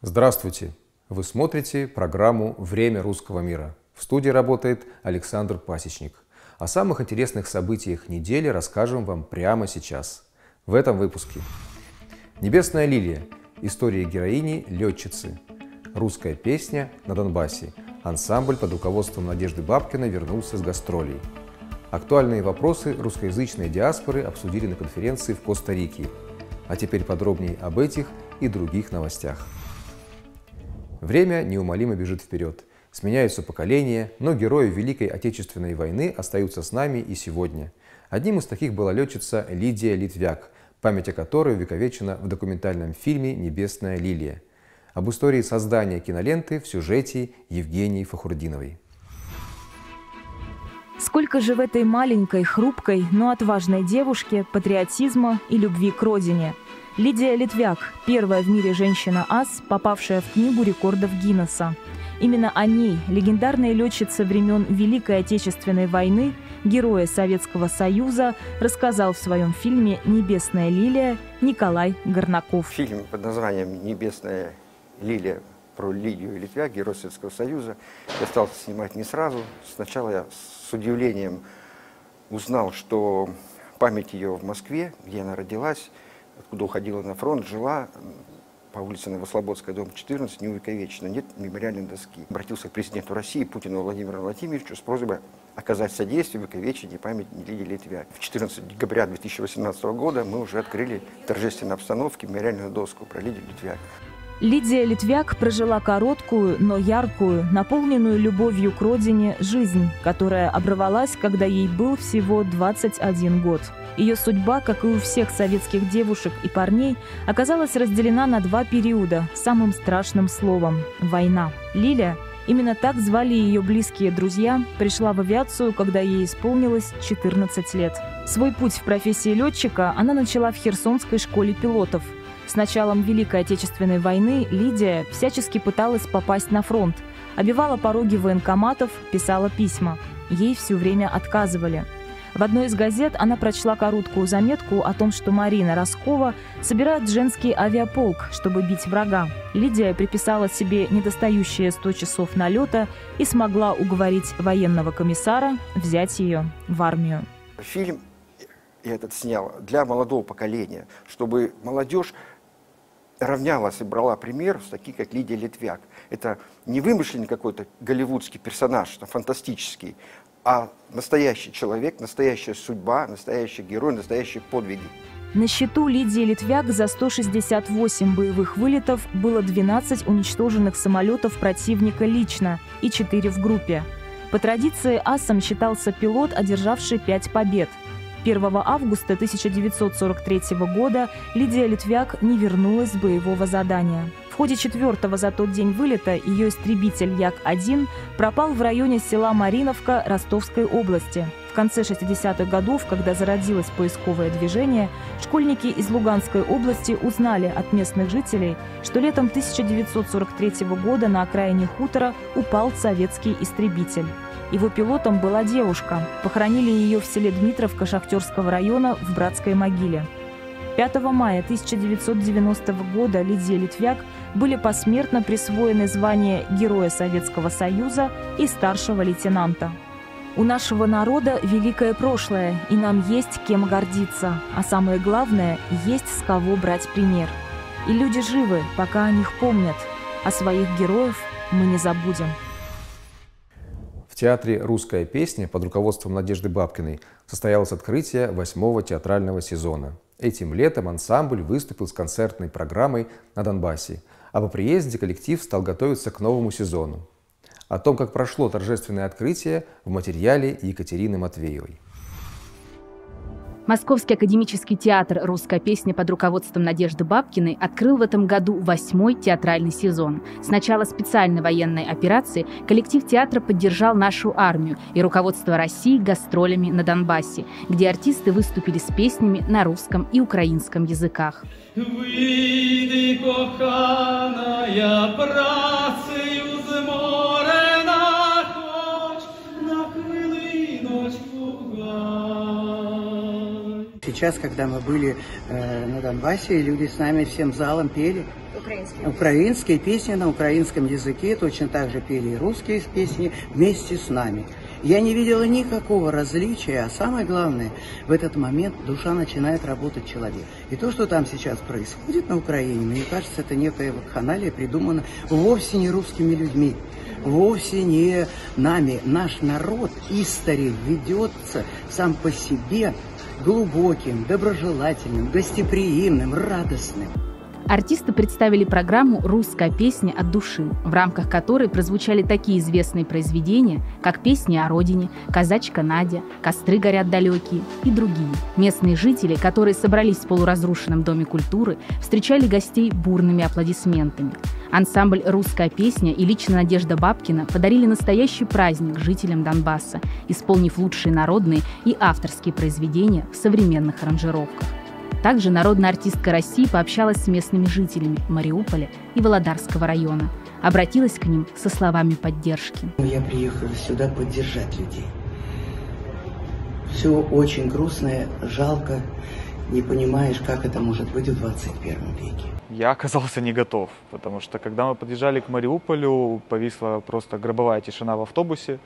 Здравствуйте! Вы смотрите программу «Время русского мира». В студии работает Александр Пасечник. О самых интересных событиях недели расскажем вам прямо сейчас. В этом выпуске. «Небесная лилия. История героини-летчицы». Русская песня на Донбассе. Ансамбль под руководством Надежды Бабкиной вернулся с гастролей. Актуальные вопросы русскоязычной диаспоры обсудили на конференции в Коста-Рике. А теперь подробнее об этих и других новостях. Время неумолимо бежит вперед. Сменяются поколения, но герои Великой Отечественной войны остаются с нами и сегодня. Одним из таких была летчица Лидия Литвяк, память о которой увековечена в документальном фильме «Небесная лилия». Об истории создания киноленты в сюжете Евгении Фахрудиновой. Сколько же в этой маленькой, хрупкой, но отважной девушке патриотизма и любви к родине. Лидия Литвяк – первая в мире женщина-ас, попавшая в Книгу рекордов Гиннесса. Именно о ней легендарная летчица времен Великой Отечественной войны, героя Советского Союза, рассказал в своем фильме «Небесная лилия» Николай Горнаков. Фильм под названием «Небесная лилия» про Лидию Литвяк, герой Советского Союза, я стал снимать не сразу. Сначала я с удивлением узнал, что память ее в Москве, где она родилась, откуда уходила на фронт, жила по улице Новослободская, дом 14, не увековечена, нет мемориальной доски. Обратился к президенту России Путину Владимиру Владимировичу с просьбой оказать содействие в увековечении памяти Лидии Литвяк. В 14 декабря 2018 года мы уже открыли в торжественной обстановке мемориальную доску про Лидию Литвяк. Лидия Литвяк прожила короткую, но яркую, наполненную любовью к родине жизнь, которая оборвалась, когда ей был всего 21 год. Ее судьба, как и у всех советских девушек и парней, оказалась разделена на два периода самым страшным словом – война. Лиля, именно так звали ее близкие друзья, пришла в авиацию, когда ей исполнилось 14 лет. Свой путь в профессии летчика она начала в Херсонской школе пилотов. С началом Великой Отечественной войны Лидия всячески пыталась попасть на фронт, обивала пороги военкоматов, писала письма. Ей все время отказывали. В одной из газет она прочла короткую заметку о том, что Марина Роскова собирает женский авиаполк, чтобы бить врага. Лидия приписала себе недостающие 100 часов налета и смогла уговорить военного комиссара взять ее в армию. Фильм я этот снял для молодого поколения, чтобы молодежь равнялась и брала пример с таких, как Лидия Литвяк. Это не вымышленный какой-то голливудский персонаж, фантастический, а настоящий человек, настоящая судьба, настоящий герой, настоящие подвиги. На счету Лидии Литвяк за 168 боевых вылетов было 12 уничтоженных самолетов противника лично и 4 в группе. По традиции асом считался пилот, одержавший 5 побед. 1 августа 1943 года Лидия Литвяк не вернулась с боевого задания. В ходе 4-го за тот день вылета ее истребитель Як-1 пропал в районе села Мариновка Ростовской области. В конце 60-х годов, когда зародилось поисковое движение, школьники из Луганской области узнали от местных жителей, что летом 1943 года на окраине хутора упал советский истребитель. Его пилотом была девушка. Похоронили ее в селе Дмитровка Шахтерского района в братской могиле. 5 мая 1990 года Лидии Литвяк были посмертно присвоены звания Героя Советского Союза и старшего лейтенанта. У нашего народа великое прошлое, и нам есть кем гордиться. А самое главное, есть с кого брать пример. И люди живы, пока о них помнят. А своих героев мы не забудем. В театре «Русская песня» под руководством Надежды Бабкиной состоялось открытие 8-го театрального сезона. Этим летом ансамбль выступил с концертной программой на Донбассе, а по приезде коллектив стал готовиться к новому сезону. О том, как прошло торжественное открытие, в материале Екатерины Матвеевой. Московский академический театр «Русская песня» под руководством Надежды Бабкиной открыл в этом году 8-й театральный сезон. С начала специальной военной операции коллектив театра поддержал нашу армию и руководство России гастролями на Донбассе, где артисты выступили с песнями на русском и украинском языках. Выйди, коханая, працею з моря хоч, накрили ночь пугай. Сейчас, когда мы были на Донбассе, люди с нами всем залом пели Украинские песни на украинском языке, точно так же пели и русские песни вместе с нами. Я не видела никакого различия, а самое главное, в этот момент душа начинает работать человек. И то, что там сейчас происходит на Украине, мне кажется, это некая вакханалия, придумана вовсе не русскими людьми, вовсе не нами. Наш народ истори ведется сам по себе глубоким, доброжелательным, гостеприимным, радостным. Артисты представили программу «Русская песня от души», в рамках которой прозвучали такие известные произведения, как «Песни о родине», «Казачка Надя», «Костры горят далекие» и другие. Местные жители, которые собрались в полуразрушенном Доме культуры, встречали гостей бурными аплодисментами. Ансамбль «Русская песня» и лично Надежда Бабкина подарили настоящий праздник жителям Донбасса, исполнив лучшие народные и авторские произведения в современных аранжировках. Также народная артистка России пообщалась с местными жителями Мариуполя и Володарского района. Обратилась к ним со словами поддержки. Я приехала сюда поддержать людей. Все очень грустно, жалко. Не понимаешь, как это может быть в 21 веке. Я оказался не готов, потому что когда мы подъезжали к Мариуполю, повисла просто гробовая тишина в автобусе.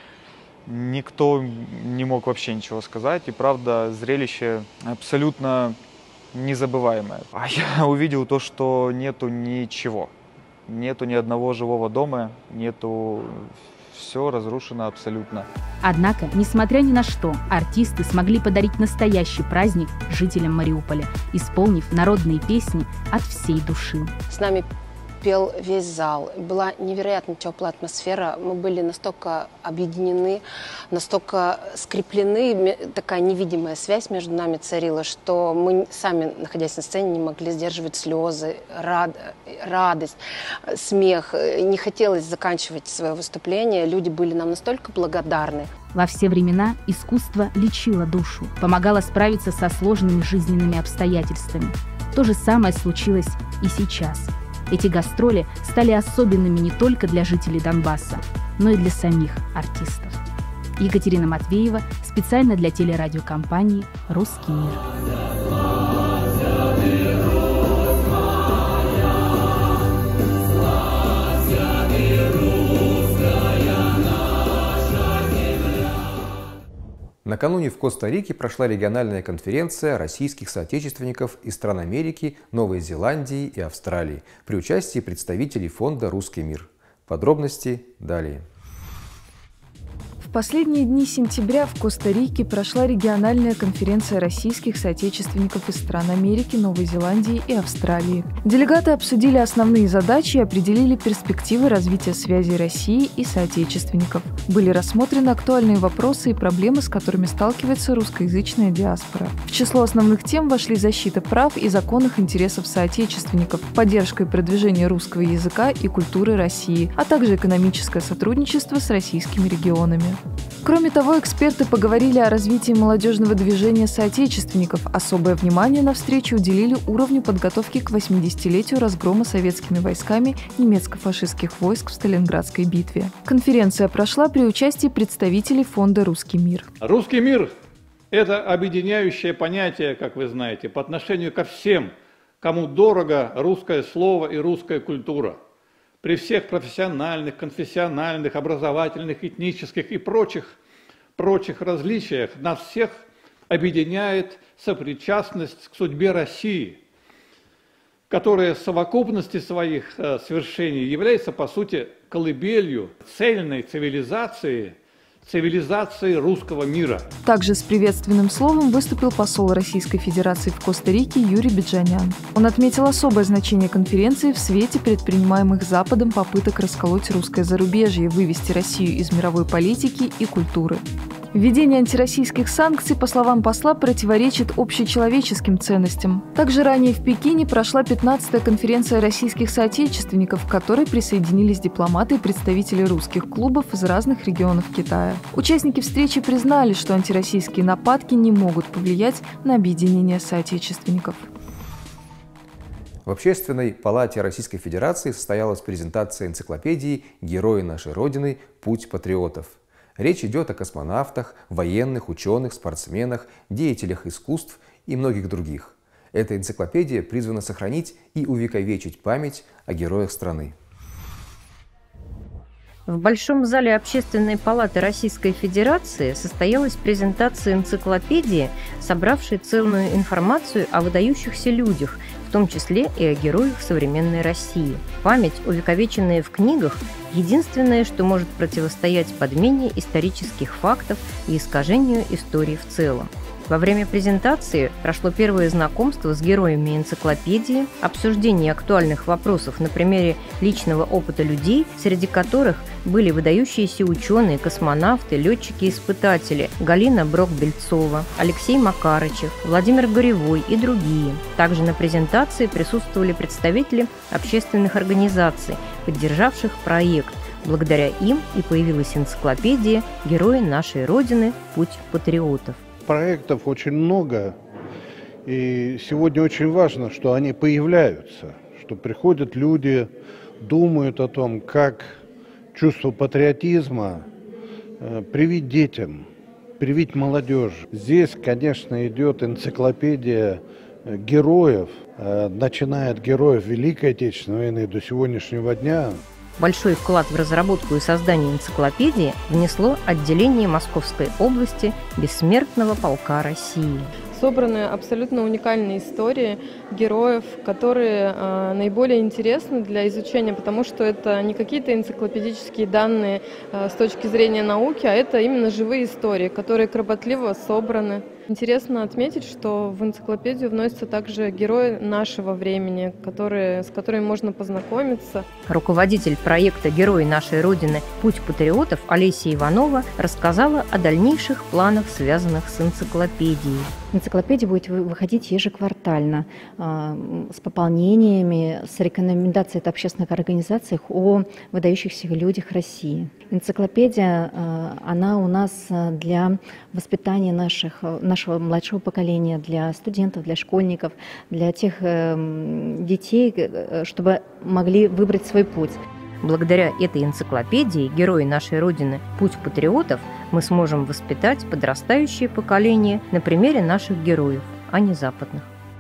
Никто не мог вообще ничего сказать. И правда, зрелище абсолютно незабываемое. А я увидел то, что нету ничего. Нету ни одного живого дома, нету... Все разрушено абсолютно. Однако, несмотря ни на что, артисты смогли подарить настоящий праздник жителям Мариуполя, исполнив народные песни от всей души. С нами пел весь зал. Была невероятно теплая атмосфера. Мы были настолько объединены, настолько скреплены, такая невидимая связь между нами царила, что мы сами, находясь на сцене, не могли сдерживать слезы, радость, смех. Не хотелось заканчивать свое выступление. Люди были нам настолько благодарны. Во все времена искусство лечило душу, помогало справиться со сложными жизненными обстоятельствами. То же самое случилось и сейчас. Эти гастроли стали особенными не только для жителей Донбасса, но и для самих артистов. Екатерина Матвеева специально для телерадиокомпании «Русский мир». Накануне в Коста-Рике прошла региональная конференция российских соотечественников из стран Америки, Новой Зеландии и Австралии при участии представителей фонда «Русский мир». Подробности далее. В последние дни сентября в Коста-Рике прошла региональная конференция российских соотечественников из стран Америки, Новой Зеландии и Австралии. Делегаты обсудили основные задачи и определили перспективы развития связей России и соотечественников. Были рассмотрены актуальные вопросы и проблемы, с которыми сталкивается русскоязычная диаспора. В число основных тем вошли защита прав и законных интересов соотечественников, поддержка и продвижение русского языка и культуры России, а также экономическое сотрудничество с российскими регионами. Кроме того, эксперты поговорили о развитии молодежного движения соотечественников. Особое внимание на встрече уделили уровню подготовки к 80-летию разгрома советскими войсками немецко-фашистских войск в Сталинградской битве. Конференция прошла при участии представителей фонда «Русский мир». Русский мир – это объединяющее понятие, как вы знаете, по отношению ко всем, кому дорого русское слово и русская культура. При всех профессиональных, конфессиональных, образовательных, этнических и прочих различиях нас всех объединяет сопричастность к судьбе России, которая в совокупности своих свершений является, по сути, колыбелью цельной цивилизации русского мира. Также с приветственным словом выступил посол Российской Федерации в Коста-Рике Юрий Биджанян. Он отметил особое значение конференции в свете предпринимаемых Западом попыток расколоть русское зарубежье, вывести Россию из мировой политики и культуры. Введение антироссийских санкций, по словам посла, противоречит общечеловеческим ценностям. Также ранее в Пекине прошла 15-я конференция российских соотечественников, к которой присоединились дипломаты и представители русских клубов из разных регионов Китая. Участники встречи признали, что антироссийские нападки не могут повлиять на объединение соотечественников. В Общественной палате Российской Федерации состоялась презентация энциклопедии «Герои нашей Родины. Путь патриотов». Речь идет о космонавтах, военных, ученых, спортсменах, деятелях искусств и многих других. Эта энциклопедия призвана сохранить и увековечить память о героях страны. В Большом зале Общественной палаты Российской Федерации состоялась презентация энциклопедии, собравшей ценную информацию о выдающихся людях, в том числе и о героях современной России. Память, увековеченная в книгах, единственное, что может противостоять подмене исторических фактов и искажению истории в целом. Во время презентации прошло первое знакомство с героями энциклопедии, обсуждение актуальных вопросов на примере личного опыта людей, среди которых были выдающиеся ученые, космонавты, летчики-испытатели Галина Брок-Бельцова, Алексей Макарычев, Владимир Горевой и другие. Также на презентации присутствовали представители общественных организаций, поддержавших проект. Благодаря им и появилась энциклопедия «Герои нашей Родины. Путь патриотов». Проектов очень много, и сегодня очень важно, что они появляются, что приходят люди, думают о том, как чувство патриотизма привить детям, привить молодежи. Здесь, конечно, идет энциклопедия героев, начиная от героев Великой Отечественной войны до сегодняшнего дня. Большой вклад в разработку и создание энциклопедии внесло отделение Московской области Бессмертного полка России. Собраны абсолютно уникальные истории героев, которые наиболее интересны для изучения, потому что это не какие-то энциклопедические данные с точки зрения науки, а это именно живые истории, которые кропотливо собраны. Интересно отметить, что в энциклопедию вносятся также герои нашего времени, с которыми можно познакомиться. Руководитель проекта «Герои нашей Родины. Путь патриотов» Олеся Иванова рассказала о дальнейших планах, связанных с энциклопедией. Энциклопедия будет выходить ежеквартально с пополнениями, с рекомендацией от общественных организаций о выдающихся людях России. Энциклопедия, она у нас для воспитания нашего младшего поколения, для студентов, для школьников, для тех детей, чтобы могли выбрать свой путь. Благодаря этой энциклопедии «Герои нашей Родины. Путь патриотов» мы сможем воспитать подрастающее поколение на примере наших героев, а не западных.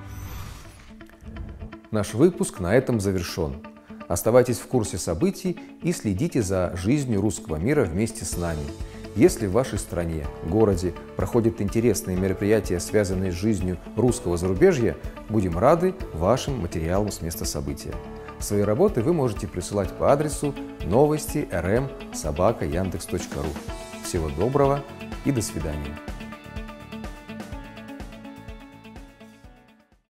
Наш выпуск на этом завершен. Оставайтесь в курсе событий и следите за жизнью русского мира вместе с нами. Если в вашей стране, городе проходят интересные мероприятия, связанные с жизнью русского зарубежья, будем рады вашим материалам с места события. Свои работы вы можете присылать по адресу новости.rm@yandex.ru. Всего доброго и до свидания.